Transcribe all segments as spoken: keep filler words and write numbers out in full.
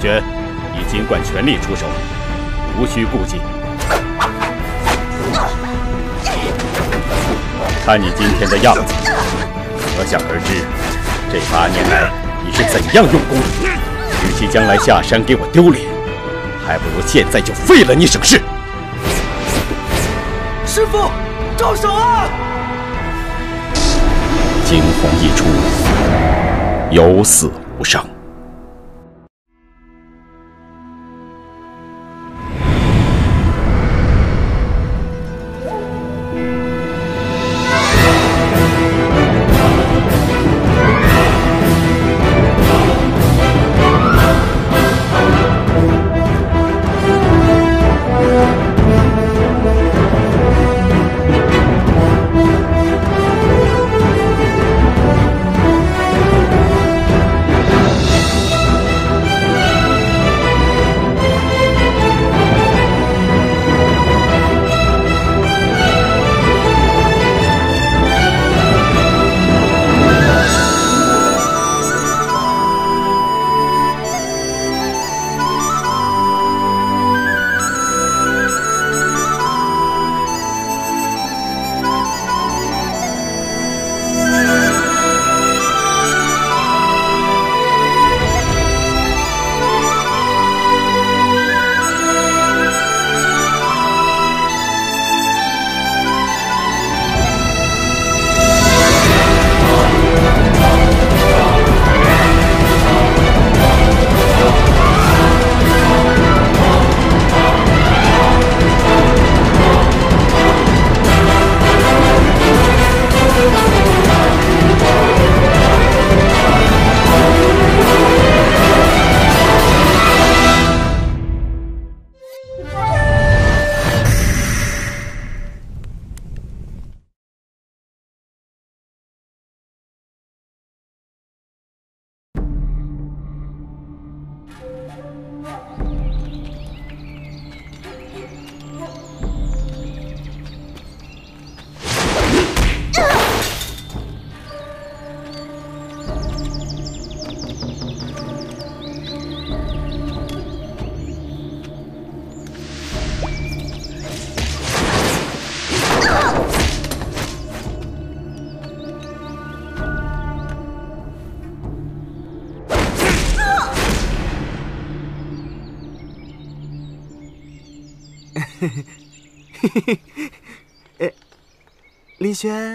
娟，你尽管全力出手，无需顾忌。看你今天的样子，可想而知，这八年来你是怎样用功的。与其将来下山给我丢脸，还不如现在就废了你省事。 师傅，招手啊！ 惊鸿一出，有死无伤。 嘿嘿嘿嘿，哎，林轩，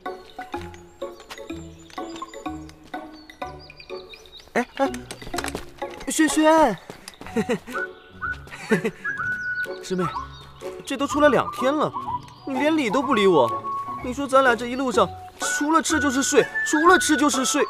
哎哎，轩轩，嘿嘿嘿嘿，师妹，这都出来两天了，你连理都不理我。你说咱俩这一路上，除了吃就是睡，除了吃就是睡。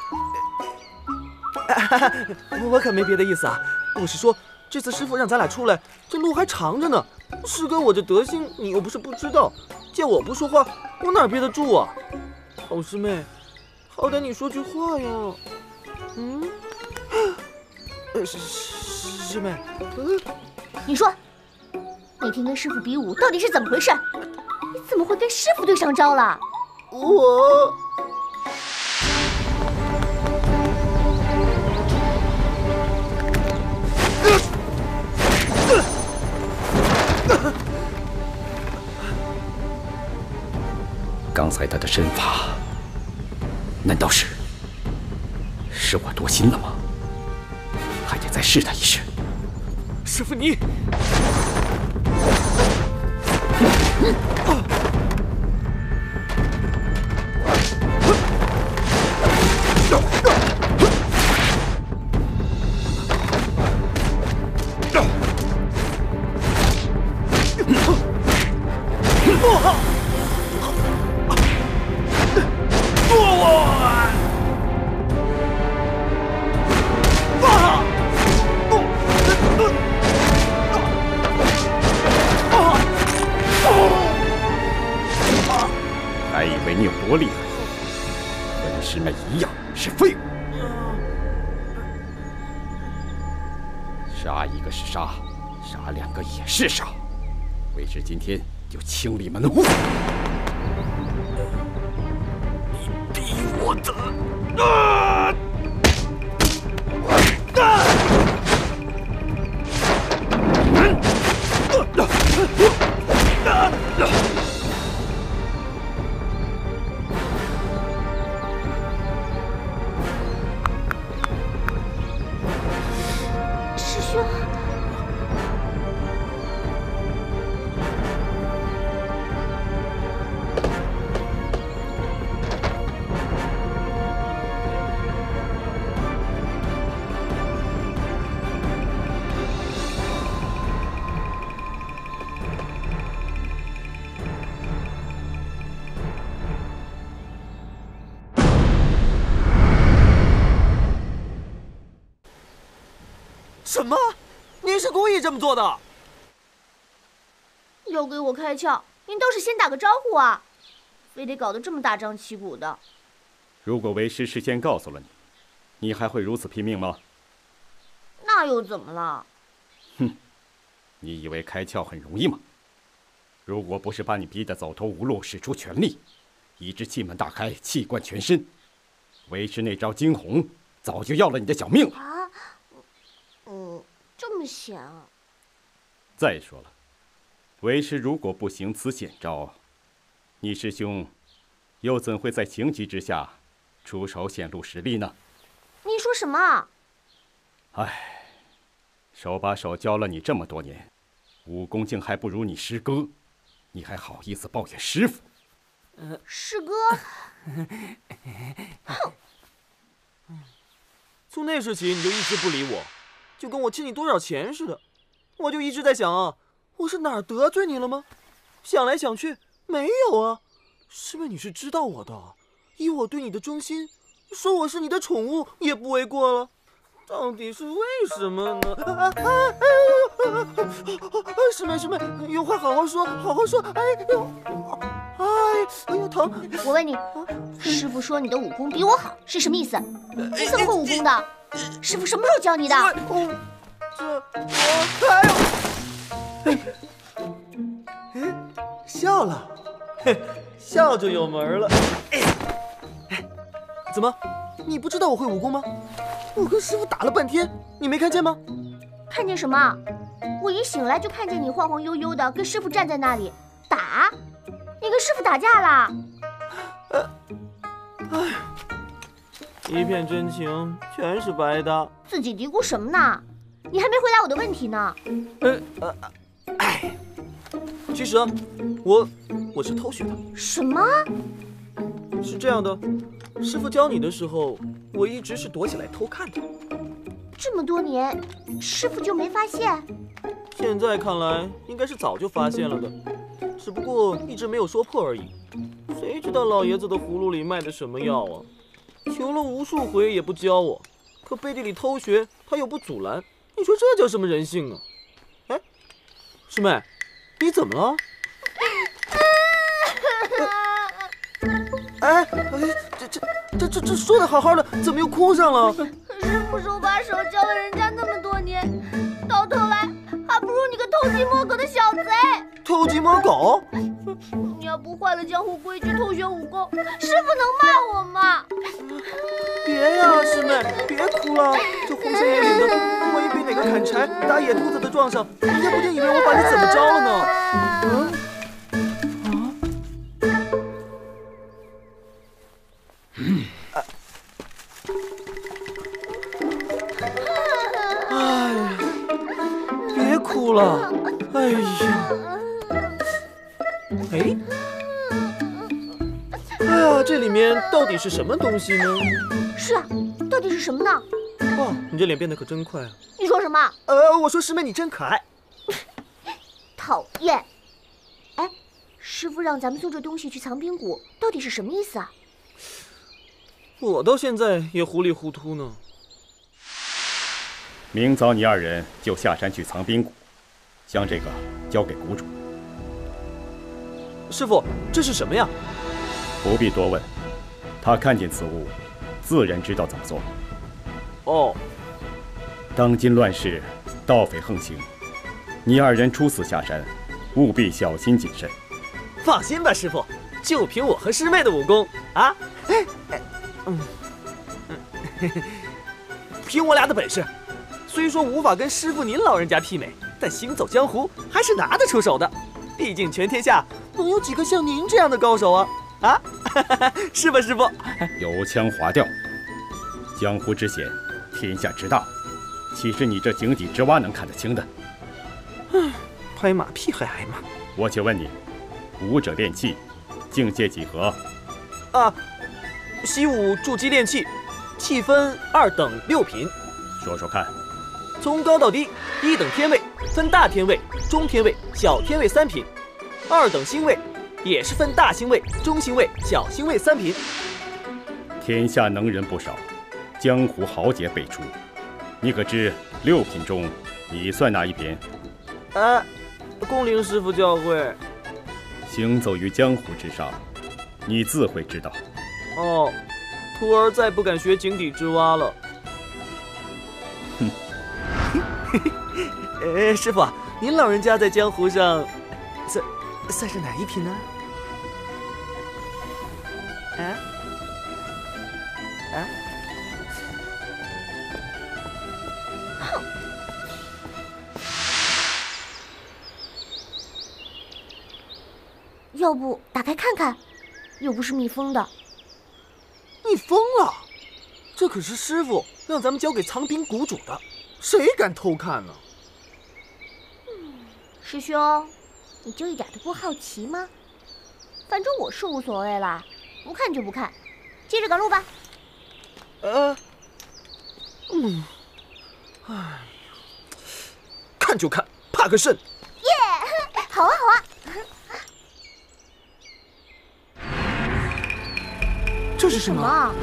我我可没别的意思啊，我是说，这次师傅让咱俩出来，这路还长着呢。师哥，我这德行你又不是不知道，见我不说话，我哪憋得住啊？好师妹，好歹你说句话呀。嗯，呃，师师妹，嗯， 你说，那天跟师傅比武到底是怎么回事？你怎么会跟师傅对上招了？ 我。 刚才他的身法，难道是是我多心了吗？还得再试他一试。 师傅你， 还以为你有多厉害，和你师妹一样是废物。杀一个是杀，杀两个也是杀，为师今天就清理门户。 你逼我的！啊！啊！ 什么？您是故意这么做的？ 要给我开窍，您倒是先打个招呼啊！非得搞得这么大张旗鼓的。 如果为师事先告诉了你，你还会如此拼命吗？ 那又怎么了？ 哼，你以为开窍很容易吗？如果不是把你逼得走投无路，使出全力，以致气门大开，气贯全身，为师那招惊鸿早就要了你的小命了。 啊，嗯，这么险啊！ 再说了，为师如果不行此险招，你师兄又怎会在情急之下出手显露实力呢？ 你说什么？ 唉，手把手教了你这么多年，武功竟还不如你师哥，你还好意思抱怨师傅？ 呃，师哥， 哼！从那时起你就一直不理我，就跟我欠你多少钱似的。我就一直在想啊，我是哪儿得罪你了吗？想来想去，没有啊。师妹，你是知道我的，以我对你的忠心，说我是你的宠物也不为过了。到底是为什么呢？啊啊啊啊！师妹，师妹，有话好好说，好好说。哎呦，哎，哎呦疼！ 我问你，师傅说你的武功比我好，是什么意思？你怎么会武功的？师傅什么时候教你的？ 我这我哎呦，哎，笑了，嘿，笑就有门了。哎，怎么，你不知道我会武功吗？我跟师傅打了半天，你没看见吗？ 看见什么？我一醒来就看见你晃晃悠悠的跟师傅站在那里打。你跟师傅打架啦？ 呃，哎，一片真情全是白搭。 自己嘀咕什么呢？你还没回答我的问题呢。 呃呃，哎，其实啊，我我是偷学的。 什么？ 是这样的，师傅教你的时候，我一直是躲起来偷看的。 这么多年，师傅就没发现？ 现在看来，应该是早就发现了的，只不过一直没有说破而已。谁知道老爷子的葫芦里卖的什么药啊？求了无数回也不教我，可背地里偷学他又不阻拦，你说这叫什么人性啊？哎，师妹，你怎么了？哎，这这这这这说的好好的，怎么又哭上了？ 师傅手把手教了人家那么多年，到头来还不如你个偷鸡摸狗的小贼！ 偷鸡摸狗？ 你要不坏了江湖规矩，偷学武功，师傅能骂我吗？ 别呀，师妹，别哭了。这荒山野岭的，万一被哪个砍柴打野兔子的撞上，人家不定以为我把你怎么着了呢？嗯。哎呀，别哭了！哎呀，哎，哎呀，这里面到底是什么东西呢？ 是啊，到底是什么呢？ 哇，你这脸变得可真快啊！ 你说什么？ 呃，我说师妹你真可爱。 讨厌！哎，师傅让咱们送这东西去藏冰谷，到底是什么意思啊？ 我到现在也糊里糊涂呢。 明早你二人就下山去藏冰谷，将这个交给谷主。 师傅，这是什么呀？ 不必多问，他看见此物，自然知道怎么做。 哦， 当今乱世，盗匪横行，你二人初次下山，务必小心谨慎。 放心吧，师傅，就凭我和师妹的武功啊，嗯，凭我俩的本事，虽说无法跟师傅您老人家媲美，但行走江湖还是拿得出手的。毕竟全天下能有几个像您这样的高手啊？啊，是吧，师傅？ 油腔滑调，江湖之险，天下之大， 岂是你这井底之蛙能看得清的？ 唉，拍马屁还挨骂。 我且问你，武者练气，境界几何？ 啊，习武筑基练气，气分二等六品。 说说看。 从高到低，一等天位分大天位、中天位、小天位三品；二等星位也是分大星位、中星位、小星位三品。 天下能人不少，江湖豪杰辈出。你可知六品中，你算哪一品？ 啊，恭临师傅教诲。 行走于江湖之上，你自会知道。 哦，徒儿再不敢学井底之蛙了。 哼。 呃，师傅，您老人家在江湖上算算是哪一品呢？啊？啊？ 哼！要不打开看看？又不是密封的。 你疯了！这可是师傅让咱们交给藏品谷主的，谁敢偷看呢？ 师兄，你就一点都不好奇吗？反正我是无所谓啦，不看就不看，接着赶路吧。 呃，嗯，哎呀，看就看，怕个甚？ 耶，好啊好啊。 这是什么？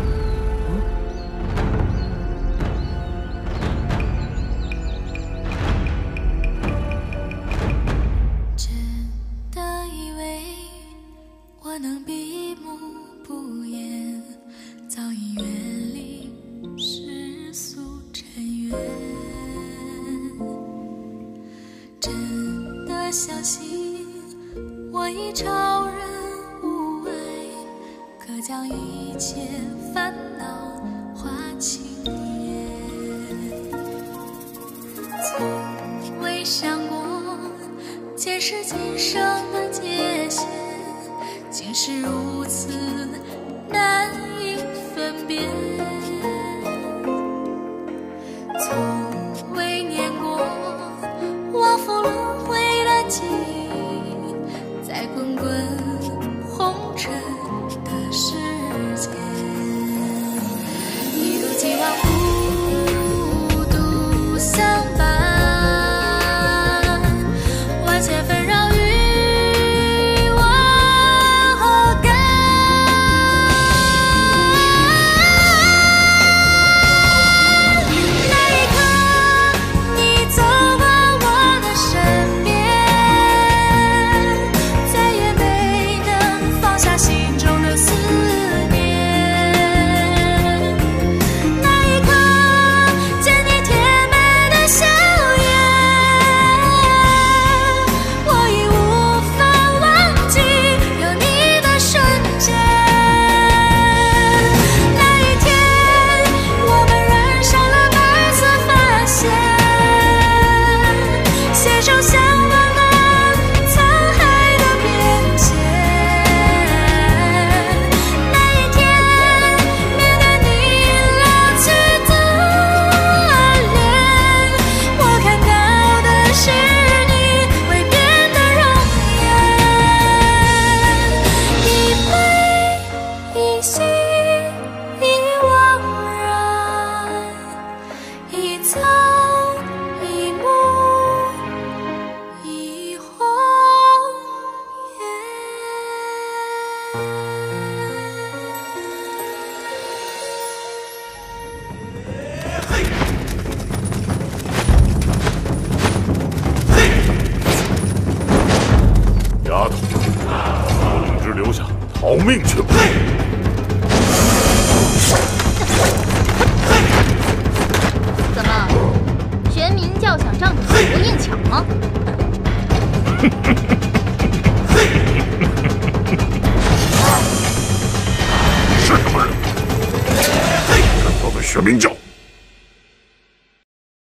我能闭目不言，早已远离世俗尘缘。真的相信我已超人无畏，可将一切烦恼化轻烟。从未想过前世今生的界限，竟是如此难以分辨，从未念过往复轮回的记忆，在滚滚红尘的世间，一如既往孤独相伴，万千纷扰与逃命去吧！ 怎么，全民叫想仗着不念抢吗？ 是什么人？敢报的玄冥教！